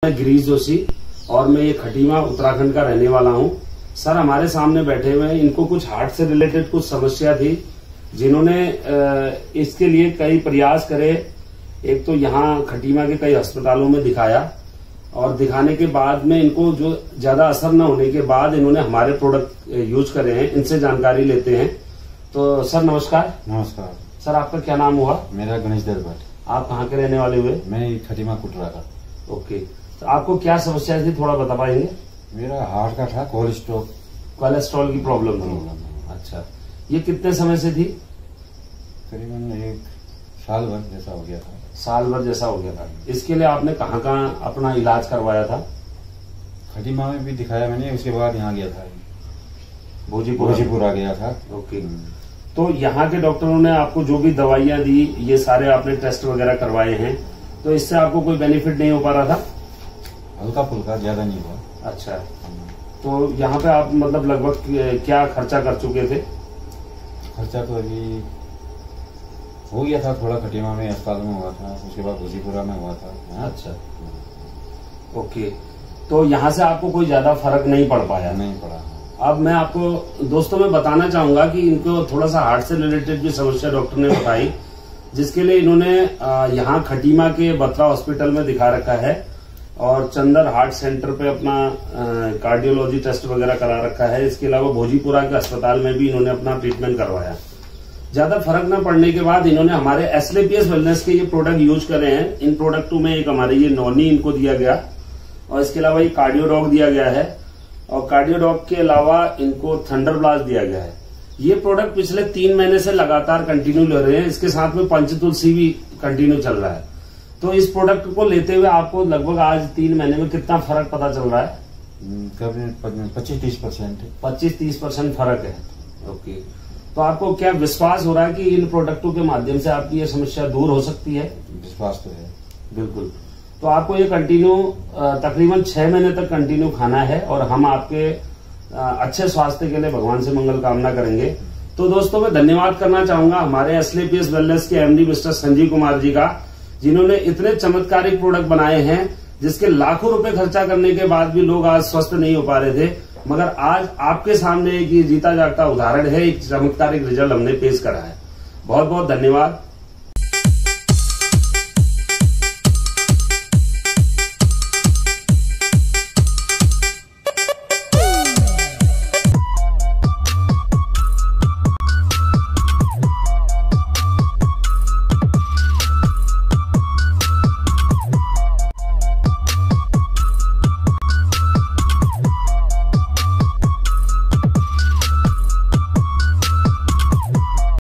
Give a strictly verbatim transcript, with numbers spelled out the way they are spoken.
मैं गिरीश जोशी और मैं ये खटीमा उत्तराखंड का रहने वाला हूँ। सर हमारे सामने बैठे हुए हैं, इनको कुछ हार्ट से रिलेटेड कुछ समस्या थी, जिन्होंने इसके लिए कई प्रयास करे। एक तो यहाँ खटीमा के कई अस्पतालों में दिखाया और दिखाने के बाद में इनको जो ज्यादा असर न होने के बाद इन्होंने हमारे प्रोडक्ट यूज करे हैं। इनसे जानकारी लेते हैं। तो सर नमस्कार। नमस्कार सर, आपका क्या नाम हुआ? मेरा गणेश दर भट्ट। आप कहाँ के रहने वाले हुए? मैं खटीमा कुटरा का। ओके, तो आपको क्या समस्या थी, थोड़ा बता पाएंगे? मेरा हार्ट का था, कोलेस्ट्रॉल कोलेस्ट्रॉल की प्रॉब्लम थी। अच्छा, ये कितने समय से थी? करीबन एक साल भर जैसा हो गया था। साल भर जैसा हो गया था। इसके लिए आपने कहाँ कहाँ अपना इलाज करवाया था? खटीमा में भी दिखाया मैंने, उसके बाद यहाँ गया था, भोजीपुर भोजीपुरा गया था। ओके, तो यहाँ के डॉक्टरों ने आपको जो भी दवाइयाँ दी, ये सारे आपने टेस्ट वगैरह करवाए हैं, तो इससे आपको कोई बेनिफिट नहीं हो पा रहा था? हल्का फुल्का, ज्यादा नहीं हुआ। अच्छा, तो यहाँ पे आप मतलब लगभग क्या खर्चा कर चुके थे? खर्चा तो अभी हो गया था, थोड़ा खटीमा में अस्पताल में हुआ था, उसके बाद भोजीपुरा में हुआ था। अच्छा, ओके, तो यहाँ से आपको कोई ज्यादा फर्क नहीं पड़ पाया? नहीं पड़ा। अब मैं आपको दोस्तों में बताना चाहूंगा कि इनको थोड़ा सा हार्ट से रिलेटेड जो समस्या डॉक्टर ने बताई, जिसके लिए इन्होंने यहाँ खटीमा के बत्रा हॉस्पिटल में दिखा रखा है और चंदर हार्ट सेंटर पे अपना कार्डियोलॉजी टेस्ट वगैरह करा रखा है। इसके अलावा भोजीपुरा के अस्पताल में भी इन्होंने अपना ट्रीटमेंट करवाया। ज्यादा फर्क न पड़ने के बाद इन्होंने हमारे एसलेपीएस वेलनेस के ये प्रोडक्ट यूज करे हैं। इन प्रोडक्टों में एक हमारे ये नॉनी इनको दिया गया और इसके अलावा ये कार्डियोडॉग दिया गया है और कार्डियोडॉग के अलावा इनको थंडर ब्लास्ट दिया गया है। ये प्रोडक्ट पिछले तीन महीने से लगातार कंटिन्यू ले रहे हैं। इसके साथ में पंचतुलसी भी कंटिन्यू चल रहा है। तो इस प्रोडक्ट को लेते हुए आपको लगभग आज तीन महीने में कितना फर्क पता चल रहा है? पच्चीस तीस परसेंट पच्चीस तीस परसेंट फर्क है। ओके, तो आपको क्या विश्वास हो रहा है कि इन प्रोडक्टों के माध्यम से आपकी ये समस्या दूर हो सकती है? विश्वास तो है, बिल्कुल। तो आपको ये कंटिन्यू तकरीबन छह महीने तक कंटिन्यू खाना है और हम आपके अच्छे स्वास्थ्य के लिए भगवान से मंगल कामना करेंगे। तो दोस्तों मैं धन्यवाद करना चाहूंगा हमारे एसलेपीएस वेलनेस के एमडी मिस्टर संजीव कुमार जी का, जिन्होंने इतने चमत्कारिक प्रोडक्ट बनाए हैं जिसके लाखों रुपए खर्चा करने के बाद भी लोग आज स्वस्थ नहीं हो पा रहे थे, मगर आज आपके सामने एक जीता जागता उदाहरण है, एक चमत्कारिक रिजल्ट हमने पेश करा है। बहुत बहुत धन्यवाद।